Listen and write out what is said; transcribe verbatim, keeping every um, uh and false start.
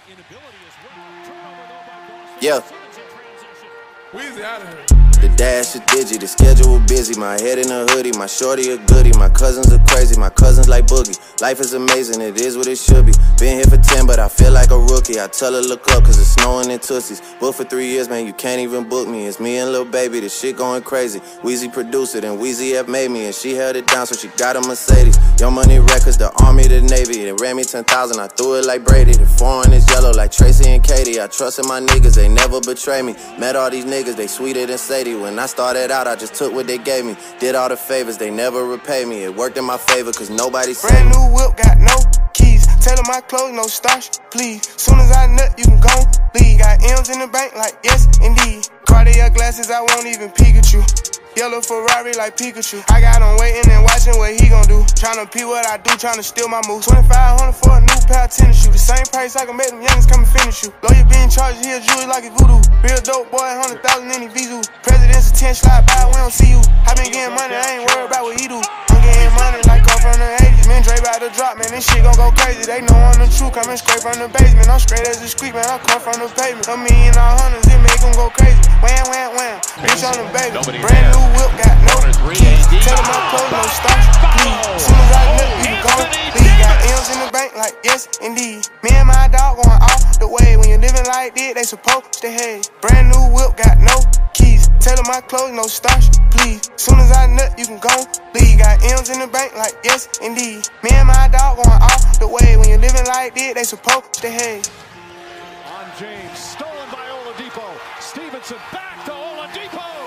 Yeah. Weezy out of here. The dash is digi, the schedule busy. My head in a hoodie, my shorty a goodie. My cousins are crazy, my cousins like Boogie. Life is amazing, it is what it should be. Been here for ten, but I feel like a rookie. I tell her look up, cause it's snowing in Tootsies. Booked for three years, man, you can't even book me. It's me and Lil Baby, the shit going crazy. Weezy produced it, and Weezy F made me. And she held it down, so she got a Mercedes. Young Money Records, the Army, the Navy. They ran me ten thousand, I threw it like Brady. The foreign is yellow like Tracy and Katie. I trusted my niggas, they never betray me. Met all these niggas, they sweeter than Sadie. When I started out, I just took what they gave me. Did all the favors, they never repay me. It worked in my favor, cause nobody saved Brand me. new whip, got no keys. Tell her my clothes, no starch, please. Soon as I nut, you can go leave. Got M's in the bank, like yes, indeed. Cartier glasses, I won't even peek at you. Yellow Ferrari like Pikachu. I got him waiting and watching what he gon' do. Tryna pee what I do, tryna steal my moves. twenty-five hundred for a new pair of tennis shoes. The same price I can make them youngins come and finish you. Lawyer being charged, he a jewelry like a voodoo. Real dope boy, one hundred thousand in his Vizu. President's attention, slide by, we don't see you. I been getting money, I ain't worried about what he do. I'm getting money like come from the eighties. Man, Dre about to drop, man, this shit gon' go crazy. They know I'm the truth, coming straight from the basement. I'm straight as a street, man, I come from the pavement. A million all hundreds, it make them go crazy. Wham, wham, wham, bitch on the baby. Brand new whip, got no keys. Tell them my clothes, no starch, please. Soon as I look, you can go leave. Got M's in the bank, like yes, indeed. Me and my dog going off the way. When you living like this, they supposed to hate. Brand new whip, got no keys. Tell them my clothes, no starch, please. Soon as I nut, you can go leave. Got M's in the bank, like yes, indeed. Me and my dog going off the way. When you living like this, they supposed to hate. On James, stolen by Oladipo. Stevenson back to Oladipo.